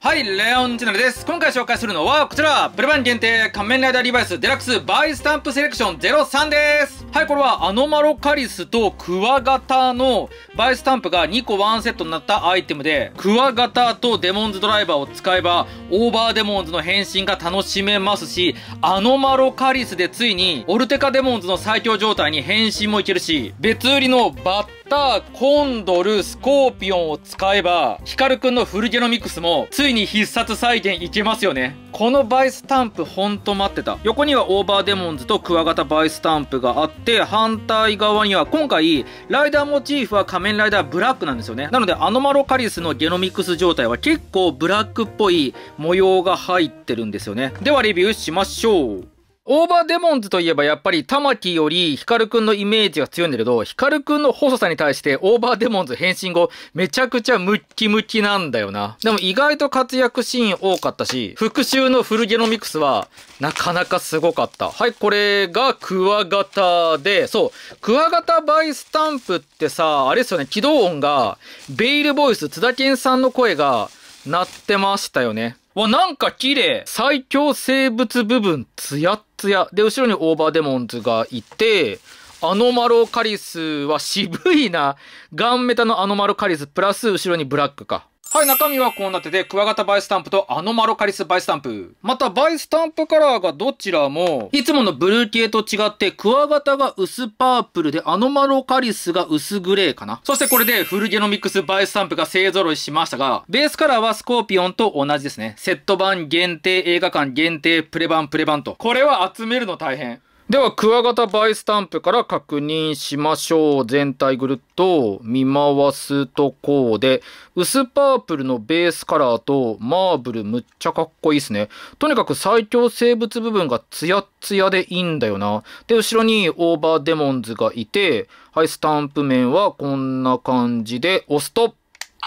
はい、レオンチャンネルです。今回紹介するのはこちら、プレ版限定仮面ライダーリバイスデラックスバイスタンプセレクション03です。はい、これはアノマロカリスとクワガタのバイスタンプが2個ワンセットになったアイテムで、クワガタとデモンズドライバーを使えばオーバーデモンズの変身が楽しめますし、アノマロカリスでついにオルテカデモンズの最強状態に変身もいけるし、別売りのバッタ、コンドル、スコーピオンを使えばヒカルくんのフルゲノミクスもついに必殺再現いけますよね。このバイスタンプほんと待ってた。横にはオーバーデモンズとクワガタバイスタンプがあって、反対側には今回ライダーモチーフは仮面ライダーブラックなんですよね。なのでアノマロカリスのゲノミクス状態は結構ブラックっぽい模様が入ってるんですよね。ではレビューしましょう。オーバーデモンズといえばやっぱり玉木よりヒカルくんのイメージが強いんだけど、ヒカルくんの細さに対してオーバーデモンズ変身後めちゃくちゃムッキムキなんだよな。でも意外と活躍シーン多かったし、復讐のフルゲノミクスはなかなかすごかった。はい、これがクワガタで、そう、クワガタバイスタンプってさ、あれですよね、起動音がベイルボイス津田健さんの声が鳴ってましたよね。わ、なんか綺麗。最強生物部分ツヤッツヤ。で、後ろにオーバーデモンズがいて、アノマロカリスは渋いな。ガンメタのアノマロカリスプラス後ろにブラックか。はい、中身はこうなってて、クワガタバイスタンプとアノマロカリスバイスタンプ。また、バイスタンプカラーがどちらも、いつものブルー系と違って、クワガタが薄パープルで、アノマロカリスが薄グレーかな。そしてこれで、フルゲノミクスバイスタンプが勢揃いしましたが、ベースカラーはスコーピオンと同じですね。セット版限定、映画館限定、プレ版と。これは集めるの大変。では、クワガタバイスタンプから確認しましょう。全体ぐるっと見回すとこうで、薄パープルのベースカラーとマーブルむっちゃかっこいいですね。とにかく最強生物部分がツヤッツヤでいいんだよな。で、後ろにオーバーデモンズがいて、はい、スタンプ面はこんな感じで押すと、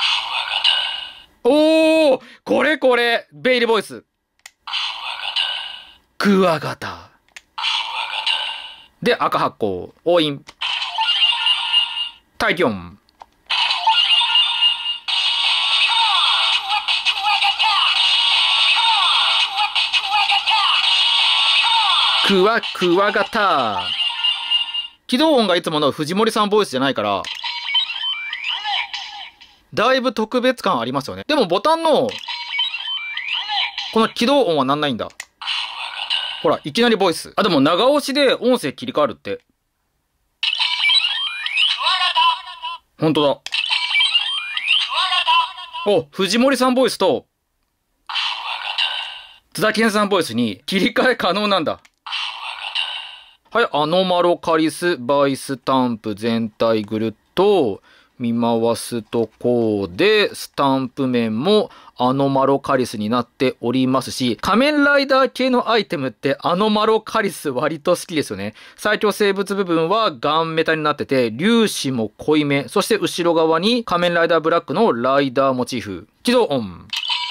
おー、これ、ベイルボイス。クワガタ。で、赤発光、オーイン。大気音。クワガタ。起動音がいつもの藤森さんボイスじゃないから、だいぶ特別感ありますよね。でもボタンの、この起動音はなんないんだ。ほら、いきなりボイス。あ、でも長押しで音声切り替わるって。ほんとだ。お、藤森さんボイスと、津田健さんボイスに切り替え可能なんだ。はい、アノマロカリスバイスタンプ全体ぐるっと見回すとこうで、スタンプ面もアノマロカリスになっておりますし、仮面ライダー系のアイテムってアノマロカリス割と好きですよね。最強生物部分はガンメタになってて、粒子も濃いめ。そして後ろ側に仮面ライダーブラックのライダーモチーフ。起動音。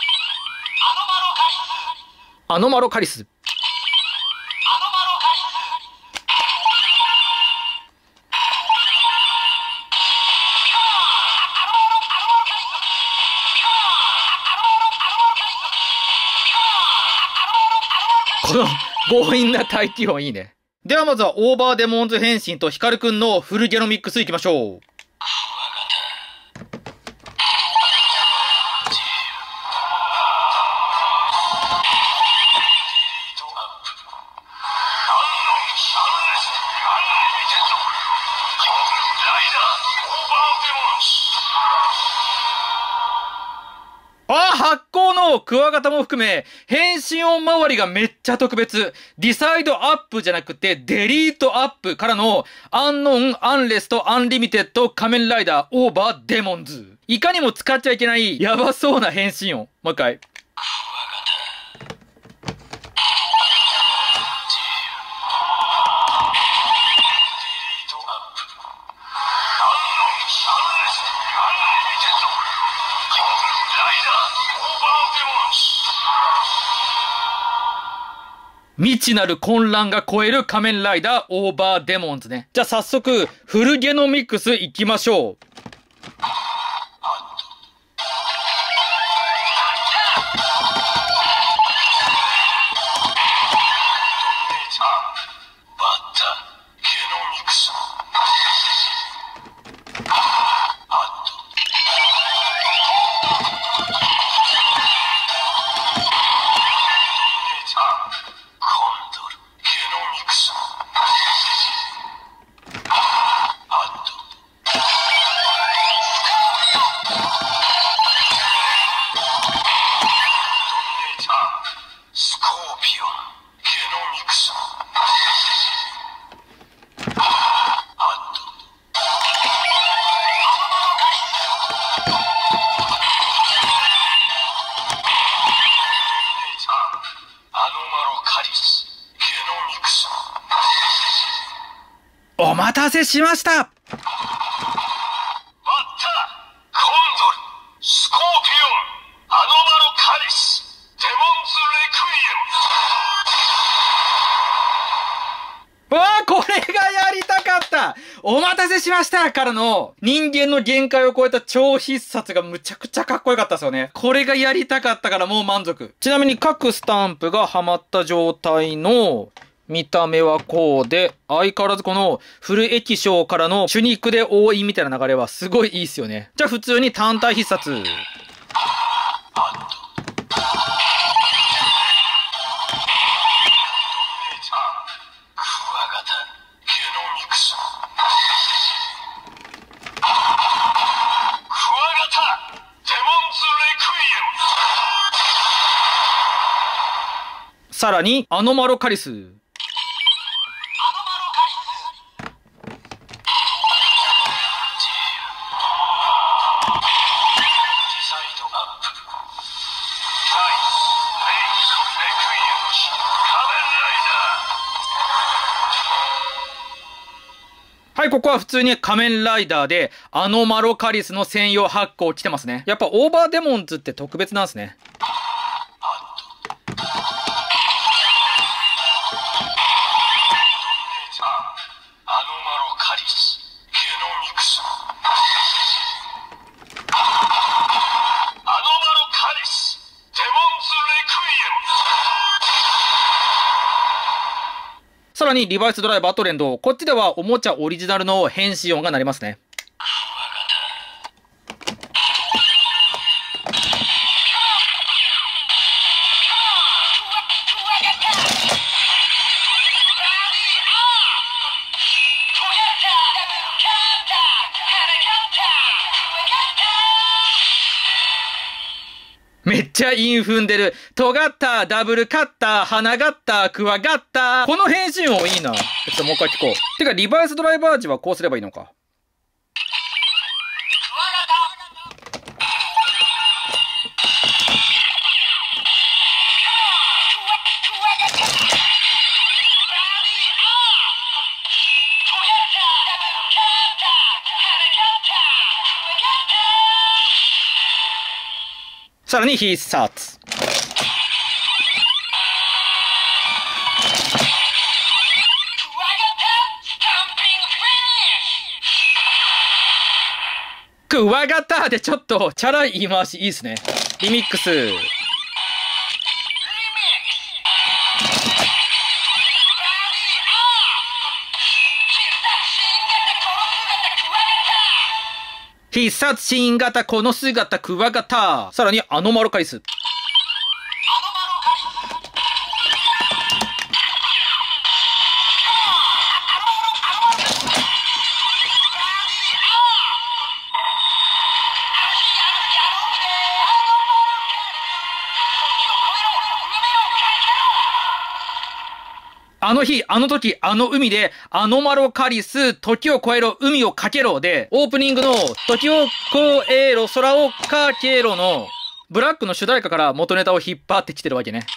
アノマロカリス。この強引な大気音いいね。ではまずはオーバーデモンズ変身とヒカルくんのフルゲノミックスいきましょう。発光のクワガタも含め、変身音周りがめっちゃ特別。ディサイドアップじゃなくて、デリートアップからの、アンノン、アンレスト、アンリミテッド、仮面ライダー、オーバーデモンズ。いかにも使っちゃいけない、やばそうな変身音。もう一回。未知なる混乱が超える仮面ライダーオーバーデモンズね。じゃあ早速、フルゲノミクスいきましょう。 待たせしました。 バッタ、コンドル、スコーピオン、アノマロカリス、デモンズレクイエム。 わあ、これがやりたかった。お待たせしましたからの人間の限界を超えた超必殺がむちゃくちゃかっこよかったですよね。これがやりたかったからもう満足。ちなみに各スタンプがはまった状態の見た目はこうで、相変わらずこのフル液晶からのシュニックで覆いみたいな流れはすごいいいっすよね。じゃあ普通に単体必殺。さらに、アノマロカリス。はい、ここは普通に仮面ライダーで、アノマロカリスの専用発行来てますね。やっぱオーバーデモンズって特別なんですね。さらにリバイスドライバーと連動。こっちではおもちゃオリジナルの変身音が鳴りますね。めっちゃ韻踏んでる。尖った、ダブルカッター、花ガッター、クワガッター。この変身音いいな。ちょっともう一回聞こう。てか、リバイスドライバー時はこうすればいいのか。さらに必殺。クワガタでちょっとチャラい言い回しいいですね。リミックス。必殺新型この姿クワガタ。さらにアノマロカリス。あの日、あの時、あの海で、アノマロカリス、時を超えろ、海をかけろで、オープニングの、時を超えろ、空をかけろの、ブラックの主題歌から元ネタを引っ張ってきてるわけね。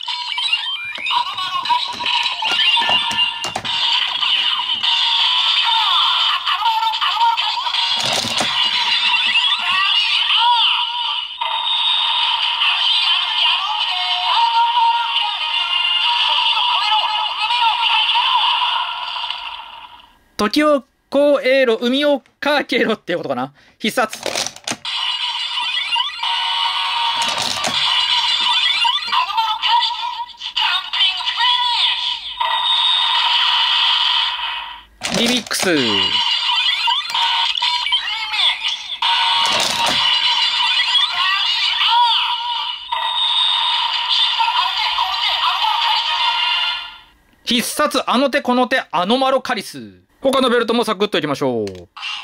時を超えろ、海をかけろっていうことかな。必殺。リミックス。必殺、あの手この手、アノマロカリス。他のベルトもサクッといきましょう。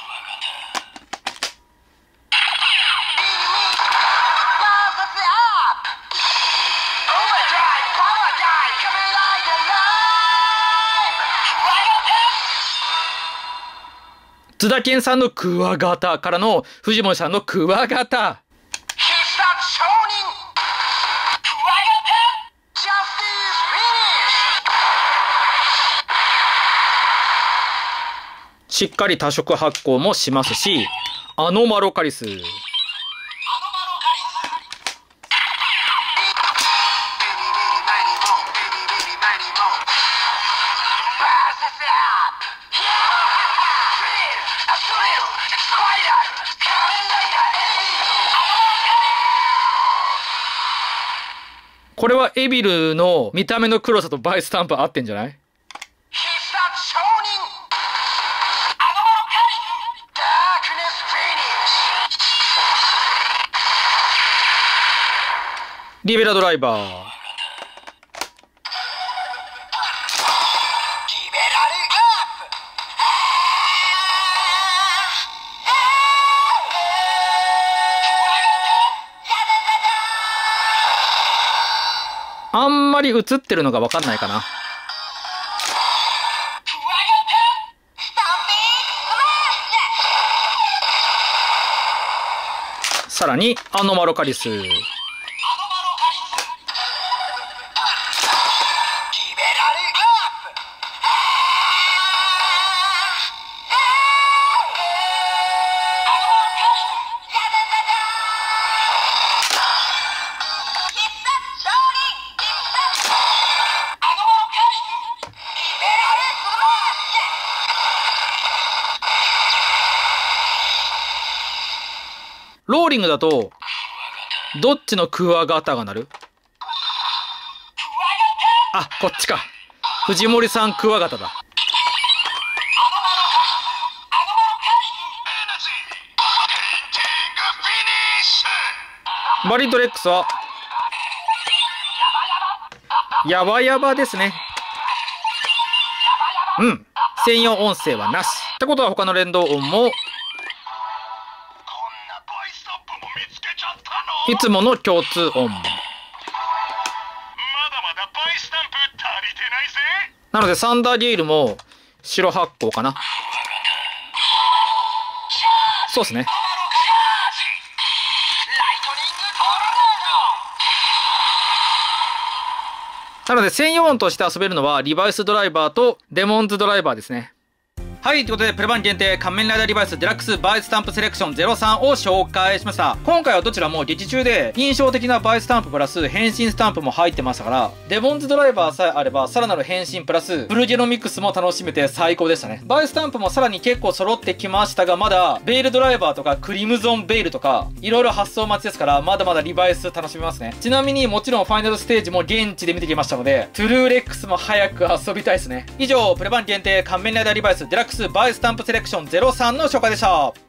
津田健さんのクワガタからの藤森さんのクワガタ。 しっかり多色発光もしますし、アノマロカリス。これはエビルの見た目の黒さとバイスタンプ合ってんじゃない？リベラドライバー。あんまり映ってるのがわかんないかな。さらにアノマロカリス。ローリングだと、どっちのクワガタが鳴る？あ、こっちか。藤森さんクワガタだ。バリッドレックスは、ヤバヤバですね。うん。専用音声はなし。ってことは他の連動音も、いつもの共通音。まだまだバイスタンプ足りてないぜ。なのでサンダーゲイルも白発光かな。そうですね。なので専用音として遊べるのはリバイスドライバーとデモンズドライバーですね。はい、ということで、プレ版限定仮面ライダーリバイスデラックスバイスタンプセレクション03を紹介しました。今回はどちらも劇中で印象的なバイスタンププラス変身スタンプも入ってましたから、デモンズドライバーさえあればさらなる変身プラスブルゲノミクスも楽しめて最高でしたね。バイスタンプもさらに結構揃ってきましたが、まだベールドライバーとかクリムゾンベールとかいろいろ発送待ちですから、まだまだリバイス楽しめますね。ちなみにもちろんファイナルステージも現地で見てきましたので、トゥルーレックスも早く遊びたいですね。以上、プレ版限定仮面ライダーリバイスデラックスバイスタンプセレクション03の紹介でした。